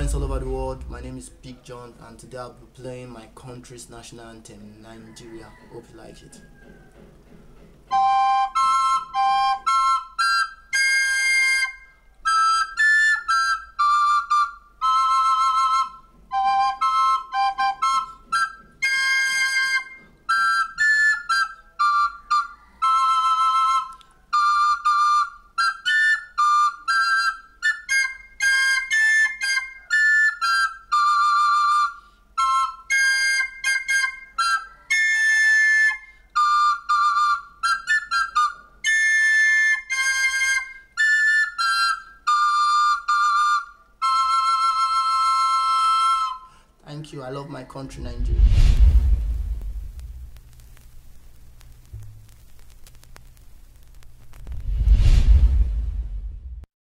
friends all over the world. My name is Big John, and today I'll be playing my country's national anthem, Nigeria. Hope you like it. Thank you. I love my country, Nigeria.